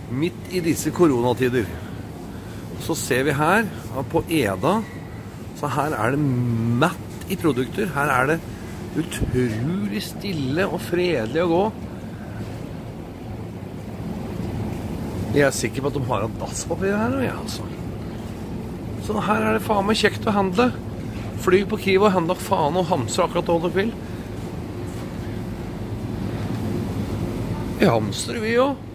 midt i disse koronatider. Så ser vi her på Eda, så her er det matt i produkter. Her er det utrolig stille og fredelig å gå. Jeg er sikker på at de har en dasspapir her, ja, altså. Så her er det faen meg kjekt å handle. Fly på Kiv og handle faen og hamstre akkurat hva du vil. Vi hamstrer vi jo.